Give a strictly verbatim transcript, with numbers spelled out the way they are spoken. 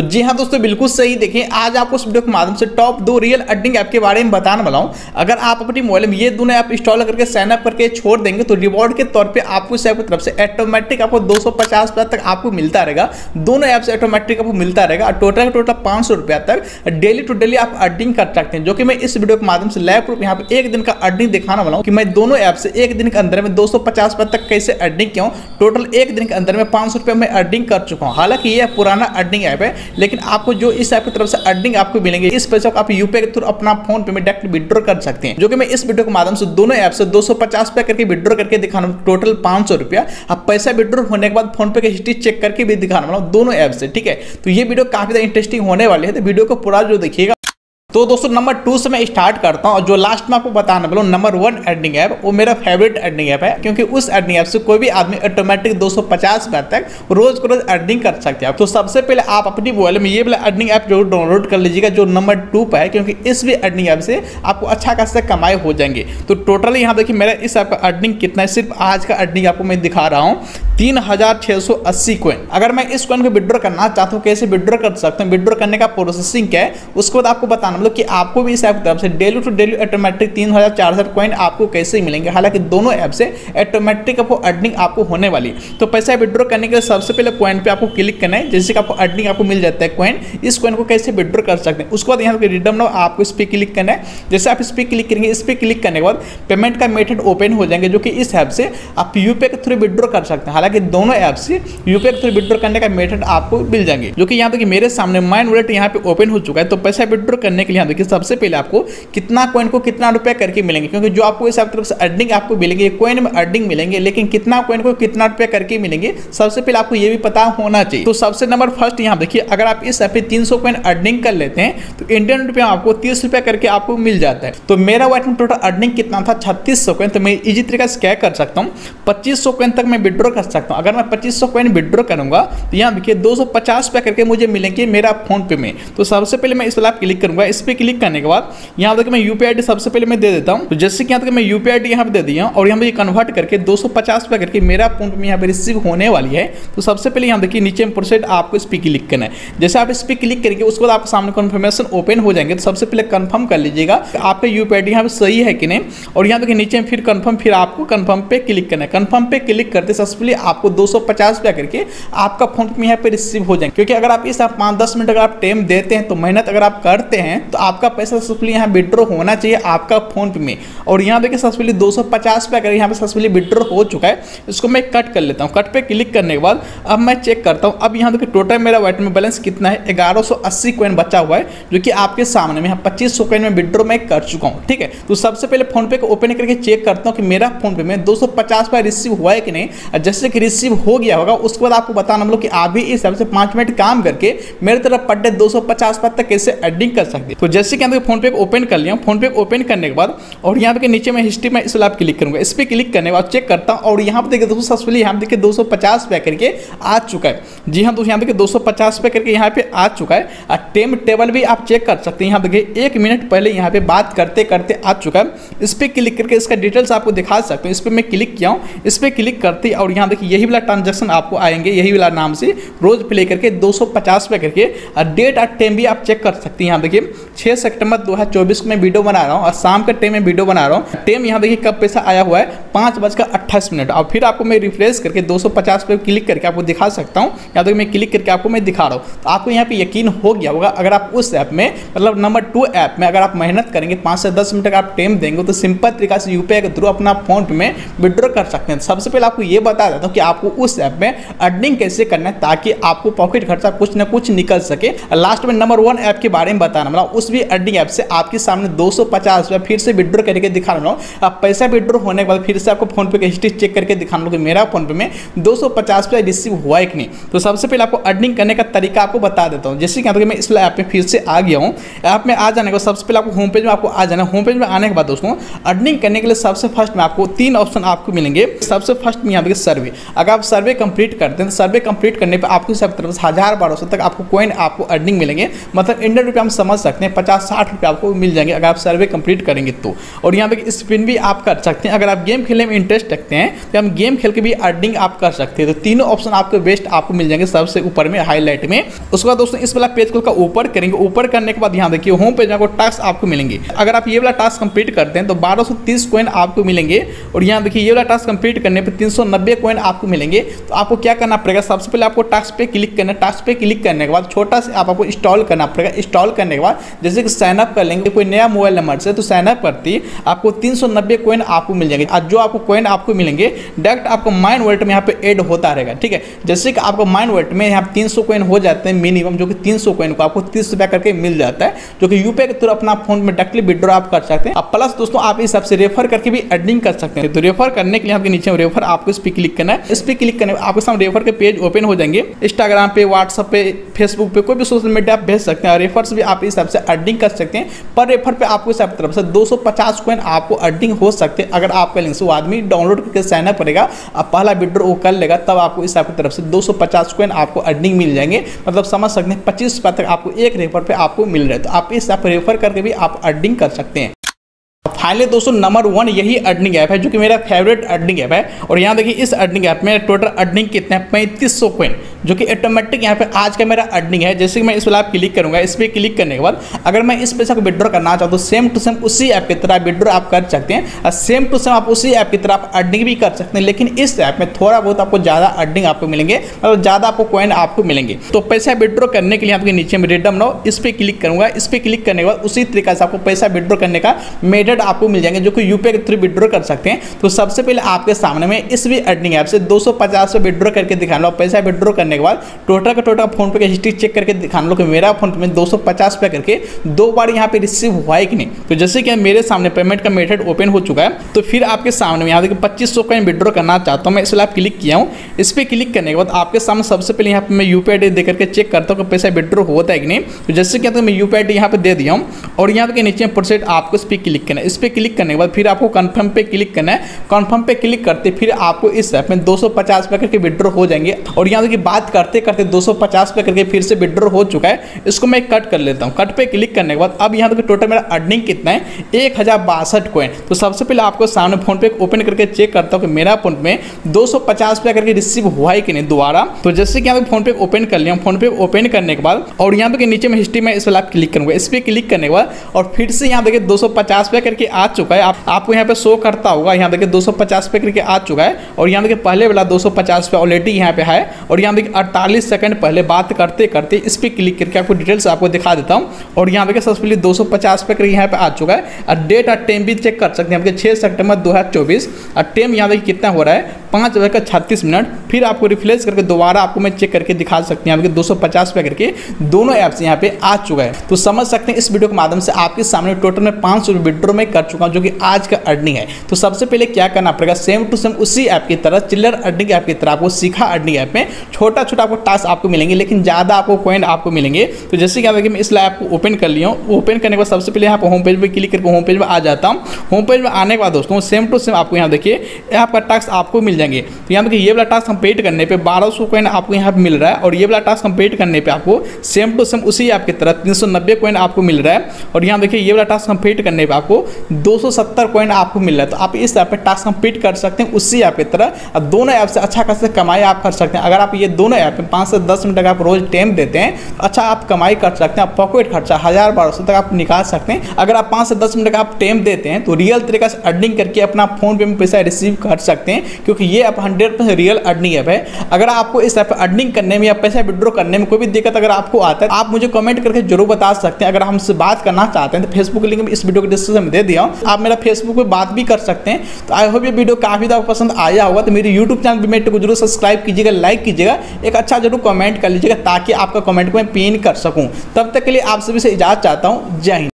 जी हाँ दोस्तों, बिल्कुल सही। देखिए, आज आपको इस वीडियो के माध्यम से टॉप दो रियल अर्निंग ऐप के बारे में बताने वाला हूँ। अगर आप अपनी मोबाइल में ये दोनों ऐप इंस्टॉल करके साइन अप करके छोड़ देंगे तो रिवॉर्ड के तौर पे आपको इस ऐप की तरफ से ऑटोमेटिक आपको दो सौ पचास रुपया तक आपको मिलता रहेगा। दोनों ऐप से ऑटोमेटिक आपको मिलता रहेगा और टोटल टोटल पाँच सौ रुपया तक डेली टू डेली आप अर्निंग कर सकते हैं, जो कि मैं इस वीडियो के माध्यम से लाइव प्रूफ यहाँ पे एक दिन का अर्निंग दिखाने वाला हूँ कि मैं दोनों ऐप से एक दिन के अंदर में दो सौ पचास रुपया तक कैसे अर्निंग किया हूँ। टोटल एक दिन के अंदर में पाँच सौ रुपया मैं अर्निंग कर चुका हूँ। हालांकि ये पुराना अर्निंग ऐप है, लेकिन आपको जो इस ऐप की तरफ से अर्निंग आपको मिलेंगे, इस पैसे को आप यूपीआई के थ्रू अपना फोन पे में डायरेक्ट विड्रॉ कर सकते हैं, जो कि मैं इस वीडियो के माध्यम से दोनों ऐप से दो सौ पचास रुपया करके विड्रॉ करके दिखाना हूं। टोटल पाँच सौ रुपया आप पैसा विड्रॉ होने के बाद फोन पे की हिस्ट्री चेक करके भी दिखाने वाला हूं दोनों ऐप से। ठीक है, तो ये वीडियो काफी ज्यादा इंटरेस्टिंग होने वाली है, तो वीडियो को पूरा जो देखिएगा। तो दोस्तों, नंबर टू से मैं स्टार्ट करता हूं और जो लास्ट में आपको बताने वाला हूं नंबर वन अर्निंग ऐप, वो मेरा फेवरेट अर्निंग ऐप है, क्योंकि उस अर्निंग ऐप से कोई भी आदमी ऑटोमेटिक दो सौ पचास रुपया तक रोज को रोज अर्निंग कर सकते हैं। तो सबसे पहले आप अपनी मोबाइल में ये वाला अर्निंग ऐप जरूर डाउनलोड कर लीजिएगा जो नंबर टू पर है, क्योंकि इस भी अर्निंग ऐप से आपको अच्छा खासा कमाई हो जाएंगे। तो टोटली यहाँ देखिए मेरा इस ऐप का अर्निंग कितना है, सिर्फ आज का अर्निंग आपको मैं दिखा रहा हूँ तीन हजार छह सौ अस्सी कॉइन। अगर मैं इस कॉइन को विड्रॉ करना चाहता हूँ, कैसे विड्रॉ कर सकते हैं, विड्रॉ करने का प्रोसेसिंग क्या है, उसके बाद आपको बताना मतलब कि आपको भी इस ऐप की तरफ से डेली टू डेली ऑटोमेटिक तीन हजार चार हजार कॉइन आपको कैसे मिलेंगे। हालांकि दोनों ऐप से ऑटोमेटिक आपको अर्निंग आपको होने वाली है। तो पैसा विड्रॉ करने के लिए सबसे पहले कॉइन पे आपको क्लिक करना है, जैसे कि आपको अर्निंग आपको मिल जाता है कॉइन। इस कॉइन को कैसे विड्रॉ कर सकते हैं, उसके बाद यहाँ पे रिडीम नाउ आपको इस पर क्लिक करना है। जैसे आप इस पर क्लिक करेंगे, इस पर क्लिक करने के बाद पेमेंट का मेथड ओपन हो जाएंगे, जो कि इस ऐप से आप यूपीआई के थ्रू विड्रॉ कर सकते हैं। हालांकि दोनों ऐप से यूपीआई के थ्रू विड्रॉ करने का मेथड आपको मिल जाएंगे, जो कि यहाँ देखिए मेरे सामने माइन वॉलेट यहाँ पे ओपन हो चुका है। तो पैसा विड्रॉ करने के लिए देखिए सबसे पहले आपको कितना कॉइन को कितना रुपया करके मिलेंगे, क्योंकि जो आपको इस तरफ से अर्निंग आपको मिलेंगे कॉइन में अर्निंग मिलेंगे, लेकिन कितना कॉइन को कितना रुपया करके मिलेंगे सबसे पहले आपको ये भी पता होना चाहिए। तो सबसे नंबर फर्स्ट यहाँ देखिए, अगर आप इस ऐप पे तीन सौ कॉइन अर्निंग कर लेते हैं तो इंडियन रुपया आपको तीस रुपया करके आपको मिल जाता है। तो मेरा वाइट में टोटल अर्निंग कितना था, छत्तीस सौ कॉइन। तो मैं इजी तरीके से क्या कर सकता हूँ, पच्चीस सौ कॉइन तक मैं विड्रॉ कर सकता हूँ। अगर मैं पच्चीस सौ कॉइन विड्रॉ करूंगा तो यहाँ देखिए दो सौ पचास रुपया करके मुझे मिलेंगे मेरा फोन पे में। तो सबसे पहले मैं इस पर क्लिक करूंगा। इस पर क्लिक करने के बाद यहाँ देखिए मैं यूपीआई आईडी सबसे पहले मैं दे देता हूं। तो जैसे कि यहाँ तक मैं यूपीआई आईडी यहाँ पे दे दिया और यहाँ पे कन्वर्ट करके दो सौ पचास रुपया करके मेरा फोन पे यहाँ पे रिसीव होने वाली है। तो सबसे पहले यहाँ देखिए नीचे में प्रोसेड आपको इस पर क्लिक करना है। जैसे आप इस पर क्लिक करेंगे उसके बाद आपके सामने कन्फर्मेशन ओपन हो जाएंगे। तो सबसे पहले कंफर्म कर लीजिएगा आपका यूपीआई आईडी यहाँ पे सही है कि नहीं, और यहाँ देखिए नीचे में फिर कंफर्म, फिर आपको कंफर्म पे क्लिक करना है। कंफर्म पे क्लिक करते सक्सेसफुली आपको दो सौ पचास रुपया करके आपका फोन पे यहाँ पे रिसीव हो जाएंगे। क्योंकि अगर आप इस आप पाँच दस मिनट अगर आप टाइम देते हैं, तो मेहनत अगर आप करते हैं तो आपका पैसा सक्सेसफुली यहाँ विड्रॉ होना चाहिए आपका फोन पे में। और यहाँ देखिए सक्सेसफुली दो सौ पचास रुपया करके यहाँ पे सक्सेसफुली विड्रॉ हो चुका है। इसको मैं कट कर लेता हूँ। कट पे क्लिक करने के बाद अब मैं चेक करता हूँ। अब यहाँ देखिए टोटल मेरा वाइट में बैलेंस कितना है, ग्यारह सौ अस्सी कॉइन बचा हुआ है, जो कि आपके सामने में पच्चीस सौ कॉइन में विड्रॉ मैं कर चुका हूँ। ठीक है, तो सबसे पहले फोन पे को ओपन करके चेक करता हूँ कि मेरा फोन पे में दो सौ पचास रुपया रिसीव हुआ है कि नहीं। जैसे कि रिसीव हो गया होगा उसके बाद आपको बताना हम लोग कि आप भी इस हिसाब से पाँच मिनट काम करके मेरे तरफ पर डे दो सौ पचास रुपया तक कैसे अर्निंग कर सकते हैं। तो जैसे कि फोन पे ओपन कर लिया, फोन पे ओपन करने के बाद और यहाँ पे नीचे में हिस्ट्री में इस वाला क्लिक करूंगा। इस पे क्लिक करने के बाद चेक करता हूँ और यहाँ पे देखिए दोस्तों सक्सेसफुली यहाँ देखिए दो सौ पचास रुपया करके आ चुका है। जी हाँ दोस्तों, यहाँ देखिए दो सौ पचास रुपया करके यहाँ पे आ चुका है। और टाइम टेबल भी आप चेक कर सकते हैं। यहाँ देखिए एक मिनट पहले यहाँ पे बात करते करते आ चुका है। इस पे क्लिक करके इसका डिटेल्स आपको दिखा सकते हैं। इस पर मैं क्लिक किया हूँ। इस पर क्लिक करते और यहाँ देखिए यही वाला ट्रांजेक्शन आपको आएंगे, यही वाला नाम से रोज प्ले करके दो सौ पचास रुपया करके। और डेट और टाइम भी आप चेक कर सकते हैं। यहाँ देखिए छह सितंबर दो हजार चौबीस को मैं वीडियो बना रहा हूँ और शाम का टाइम में वीडियो बना रहा हूँ। टाइम यहाँ देखिए कब पैसा आया हुआ है, पाँच बजकर अट्ठाईस मिनट। और फिर आपको मैं रिफ्रेश करके दो सौ पचास पे क्लिक करके आपको दिखा सकता हूँ। यहाँ देखिए मैं क्लिक करके आपको मैं दिखा रहा हूँ। तो आपको यहाँ पे यकीन हो गया होगा, अगर आप उस ऐप में मतलब नंबर टू ऐप में अगर आप मेहनत करेंगे, पाँच से दस मिनट का आप टाइम देंगे, तो सिंपल तरीका से यूपीआई के थ्रू अपना फोन पे में विड्रॉ कर सकते हैं। सबसे पहले आपको ये बता देता हूँ कि आपको उस ऐप में अर्निंग कैसे करना है, ताकि आपको पॉकेट खर्चा कुछ ना कुछ निकल सके। लास्ट में नंबर वन ऐप के बारे में बताना मतलब उस भी अर्निंग ऐप से आपके सामने दो सौ पचास रुपया फिर से विड्रॉ करके दिखा रहा हूँ। आप पैसा विड्रॉ होने के बाद फिर से आपको फोन पे की हिस्ट्री चेक करके दिखाना कि मेरा फोन पे में दो सौ पचास रुपया रिसीव हुआ है कि नहीं। तो सबसे पहले आपको अर्निंग करने का तरीका आपको बता देता हूँ। जैसे कि मैं इस ऐप में फिर से आ गया हूँ। ऐप में आ जाने के बाद सबसे पहले आपको होम पेज में आपको आ जाना। होम पेज में आने के बाद दोस्तों अर्निंग करने के लिए सबसे फर्स्ट में आपको तीन ऑप्शन आपको मिलेंगे। सबसे फर्स्ट में यहाँ देखिए सर्वे। अगर आप सर्वे कंप्लीट करते हैं तो सर्वे कंप्लीट करने पर आपको सब तरफ से हज़ार बारह सौ तक आपको कॉइन आपको अर्निंग मिलेंगे, मतलब इंडियन रुपये हम समझ सकते हैं पचास साठ रुपये आपको मिल जाएंगे अगर आप सर्वे कंप्लीट करेंगे तो। और यहाँ पे स्पिन भी आप कर सकते हैं, अगर आप गेम खेलने में इंटरेस्ट रखते हैं तो हम गेम खेल के भी अर्निंग आप कर सकते हैं। तो तीनों ऑप्शन आपको बेस्ट आपको मिल जाएंगे सबसे ऊपर में हाईलाइट में। उसके बाद दोस्तों इस वाला पेज को ऊपर करेंगे, ऊपर करने के बाद यहाँ देखिए होम पेज आपको टास्क आपको मिलेंगे। अगर आप ये वाला टास्क कंप्लीट करते हैं तो बारह सौ तीस कॉइन आपको मिलेंगे। और यहाँ देखिए ये वाला टास्क कंप्लीट करने पर तीन सौ नब्बे कॉइन आपको मिलेंगे। तो आपको क्या करना पड़ेगा, सबसे पहले आपको टास्क पे क्लिक करना है। टास्क पे क्लिक करने के बाद छोटा सा आप आपको इंस्टॉल करना पड़ेगा। इंस्टॉल करने के बाद जैसे कि साइन अप कर लेंगे कोई नया मोबाइल नंबर से, तो साइन अप करते ही आपको तीन सौ नब्बे कॉइन आपको मिल जाएंगे। आज जो आपको कॉइन आपको मिलेंगे डायरेक्ट आपको माइन वॉलेट में यहाँ पे ऐड होता रहेगा, ठीक है। जैसे कि आपको माइन वॉलेट में यहाँ तीन सौ कॉइन हो जाते हैं मिनिमम, जो कि तीन सौ कॉइन को आपको तीस रुपया करके मिल जाता है, जो कि यूपीआई के थ्रू अपना फोन में डायरेक्टली विड्रॉ आप कर सकते हैं। अब प्लस दोस्तों आप इस हिसाब से रेफर करके भी अर्निंग कर सकते हैं। तो रेफर करने के लिए आपके नीचे रेफर आपको इस पर क्लिक करना है। इस पर क्लिक करने आपके सामने रेफर के पेज ओपन हो जाएंगे। इंस्टाग्राम पे, व्हाट्सएप पे, फेसबुक पे, कोई भी सोशल मीडिया आप भेज सकते हैं और रेफर से भी आप इस हिसाब से अर्निंग कर सकते हैं। पर रेफर पे आपको इस तरफ से दो सौ पचास कॉइन आपको अर्निंग हो सकते हैं। अगर आपका लिंक से वो आदमी डाउनलोड करके साइन अप करेगा, अब पहला विड्रॉ वो कर लेगा, तब आपको इस आपकी तरफ से दो सौ पचास कॉइन आपको अर्निंग मिल जाएंगे। मतलब समझ सकते हैं पच्चीस रुपये तक आपको एक रेफर पे आपको मिल रहा है। तो आप इस आप रेफर करके भी आप अर्निंग कर सकते हैं। फाइनली दोस्तों नंबर वन यही अर्निंग ऐप है जो कि मेरा फेवरेट अर्निंग ऐप है। और यहाँ देखिए इस अर्निंग ऐप में टोटल अर्निंग कितना है, पैंतीस सौ कॉइन, जो कि ऑटोमेटिक यहाँ पे आज का मेरा अर्निंग है। जैसे कि मैं इस वाला क्लिक करूंगा, इस पर क्लिक करने के बाद अगर मैं इस पैसा को विड्रॉ करना चाहता हूँ, सेम टू सेम उसी ऐप की तरह विड्रॉ आप कर सकते हैं और सेम टू सेम आप उसी ऐप की तरह आप अर्निंग भी कर सकते हैं। लेकिन इस ऐप में थोड़ा बहुत आपको ज़्यादा अर्निंग आपको मिलेंगे, मतलब ज़्यादा आपको कॉइन आपको मिलेंगे। तो पैसा विड्रॉ करने के लिए आपके नीचे में रिडम नाउ इस पर क्लिक करूंगा। इस पर क्लिक करने के बाद उसी तरीके से आपको पैसा विड्रॉ करने का मेथड आपको मिल जाएंगे, जो कि यूपीआई के थ्रू विड्रॉ कर सकते हैं। तो सबसे पहले आपके सामने में इस भी अर्निंग ऐप से दो सौ पचास विड्रॉ करके दिखाना लो। पैसा विड्रॉ करने के बाद टोटल का टोटल फोन पे का हिस्ट्री चेक करके दिखाना लो कि मेरा फोन पे में दो सौ पचास रुपये करके दो बार यहाँ पे रिसीव हुआ है कि नहीं। तो जैसे कि मेरे सामने पेमेंट का मेथड ओपन हो चुका है, तो फिर आपके सामने में यहाँ देखिए पच्चीस सौ कॉइन विड्रॉ करना चाहता हूँ मैं, इसलिए आप क्लिक किया हूँ। इस पर क्लिक करने के बाद आपके सामने सबसे पहले यहाँ पे मैं यूपीआई आई डी देकर के चेक करता हूँ कि पैसा विड्रॉ होता है कि नहीं। तो जैसे कि मैं यूपीआई आई डी यहाँ पे दे दिया हूँ और यहाँ पे नीचे प्रोसेस आपको इस पर क्लिक करना है। इस पर क्लिक करने के बाद फिर आपको कन्फर्म पे क्लिक करना है। कन्फर्म पे क्लिक करते फिर आपको इस ऐप में दो सौ पचास रुपये करके विड्रॉ हो जाएंगे। और यहाँ देखिए बात करते करते दो सौ पचास रुपये करके फिर से विड्रॉ हो चुका है। इसको मैं कट कर लेता हूँ। कट पे क्लिक करने के बाद अब यहाँ देखिए टोटल मेरा अर्निंग कितना है, एक हज़ार बासठ कॉइन। तो सबसे पहले आपको सामने फोन पे ओपन करके चेक करता हूँ कि मेरा फोन में दो सौ पचास रुपये करके रिसीव हुआ है कि नहीं दोबारा। तो जैसे कि यहाँ पे फोन पे ओपन कर लिया, फोन पे ओपन करने के बाद और यहाँ पे नीचे में हिस्ट्री में इस वाला आप क्लिक करूँगा। इस पर क्लिक करने के बाद और फिर से यहाँ देखिए दो सौ पचास रुपये करके आ चुका है। आप आपको यहाँ पे शो करता होगा, यहाँ देखिए दो सौ पचास रुपये करके आ चुका है। और यहाँ देखिए पहले वाला दो सौ पचास रुपये ऑलरेडी यहाँ पे है। और यहाँ देखिए अड़तालीस सेकंड पहले बात करते करते इस पर क्लिक करके आपको डिटेल्स आपको दिखा देता हूँ। और यहाँ देखिए सबसे पहले दो सौ पचास रुपये करके यहाँ पे आ चुका है। और डेट और टाइम भी चेक कर सकते हैं, छः सितंबर दो हज़ार चौबीस। और टाइम यहाँ देखिए कितना हो रहा है, पाँच बजे का छत्तीस मिनट। फिर आपको रिफ्रेश करके दोबारा आपको मैं चेक करके दिखा सकते हैं, यहाँ दो सौ पचास रुपये करके दोनों ऐप्स यहाँ पे आ चुका है। तो समझ सकते हैं इस वीडियो के माध्यम से आपके सामने टोटल में पाँच सौ विड्रॉ में कर चुका हूँ, जो कि आज का अर्निंग है। तो सबसे पहले क्या करना पड़ेगा, सेम टू सेम उसी ऐप की तरह चिल्लर अर्निंग ऐप की तरह आपको सीखा अर्निंग ऐप में छोटा छोटा आपको टास्क आपको मिलेंगे, लेकिन ज़्यादा आपको कॉइन आपको मिलेंगे। तो जैसे क्या देखिए मैं इस ऐप को ओपन कर लिया हूँ। ओपन करने के बाद सबसे पहले यहाँ पर होम पेज पर क्लिक करके होम पेज में आ जाता हूँ। होम पेज में आने के बाद दोस्तों सेम टू सेम आपको यहाँ देखिए आपका टास्क आपको मिल जाएंगे। तो यहाँ देखिए ये वाला टास्क कंप्लीट करने पे बारह सौ कॉइन आपको यहाँ पे मिल रहा है। और ये वाला टास्क कंप्लीट करने पे आपको सेम टू सेम उसी ऐप की तरह तीन सौ नब्बे कॉइन आपको मिल रहा है। और यहाँ देखिए ये वाला टास्क कंप्लीट करने पे आपको दो सौ सत्तर कॉइन आपको मिल रहा है। तो आप इस ऐप पे टास्क कंप्लीट कर सकते हैं उसी ऐप की तरह। और दोनों ऐप से अच्छा खासा कमाई आप कर सकते हैं। अगर आप ये दोनों ऐप में पाँच से दस मिनट का आप रोज टाइम देते हैं, अच्छा आप कमाई कर सकते हैं। आप पॉकेट खर्चा हज़ार बारह सौ तक आप निकाल सकते हैं। अगर आप पाँच से दस मिनट का आप टाइम देते हैं तो रियल तरीके से अर्निंग करके अपना फोन पे में पैसा रिसीव कर सकते हैं, क्योंकि ये आप hundred percent real earning app है। अगर आपको इस ऐप अर्निंग करने में या पैसा विड्रॉ करने में कोई भी दिक्कत अगर आपको आता है, आप मुझे कमेंट करके जरूर बता सकते हैं। अगर हमसे बात करना चाहते हैं तो फेसबुक लिंक इस वीडियो के डिस्क्रिप्शन में दे दिया हूं, आप मेरा फेसबुक पे बात भी कर सकते हैं। तो आई होप ये वीडियो काफी ज़्यादा पसंद आया होगा। तो मेरे यूट्यूब चैनल पे मेरे को जरूर सब्सक्राइब कीजिएगा, लाइक कीजिएगा, एक अच्छा जरूर कमेंट कर लीजिएगा, ताकि आपका कमेंट को मैं पिन कर सकूँ। तब तक के लिए आप सभी से इजाजत चाहता हूँ। जय हिंद।